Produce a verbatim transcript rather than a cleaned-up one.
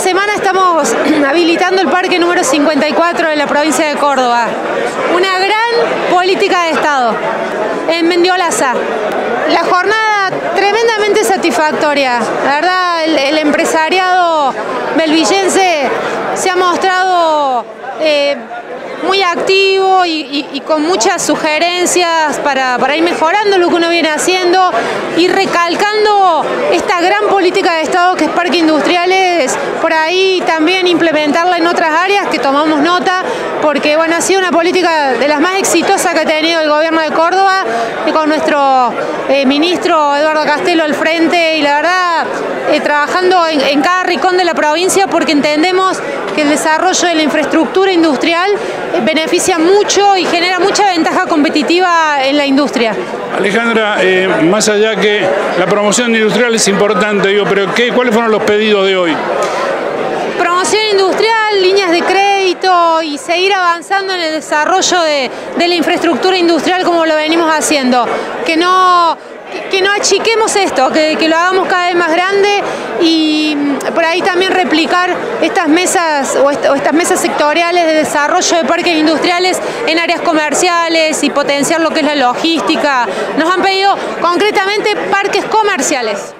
semana estamos habilitando el parque número cincuenta y cuatro de la provincia de Córdoba. Una gran política de Estado en Mendiolaza. La jornada tremendamente satisfactoria. La verdad, el, el empresariado belvillense se ha mostrado eh, muy activo y, y, y con muchas sugerencias para, para ir mejorando lo que uno viene haciendo y recalcando esta gran política de Estado que es Parque Industriales, por ahí también implementarla en otras áreas que tomamos nota, porque bueno, ha sido una política de las más exitosas que ha tenido el gobierno de Córdoba, y con nuestro eh, ministro Eduardo Castelo al frente, y la verdad eh, trabajando en, en cada rincón de la provincia, porque entendemos que el desarrollo de la infraestructura industrial eh, beneficia mucho y genera mucha ventaja competitiva en la industria. Alejandra, eh, más allá que la promoción industrial es importante, digo, pero ¿qué, ¿cuáles fueron los pedidos de hoy? Promoción industrial, líneas de crédito y seguir avanzando en el desarrollo de, de la infraestructura industrial como lo venimos haciendo. Que no, que, que no achiquemos esto, que, que lo hagamos cada vez más grande, y por ahí también replicar estas mesas o, est o estas mesas sectoriales de desarrollo de parques industriales en áreas comerciales y potenciar lo que es la logística. Nos han pedido concretamente parques comerciales.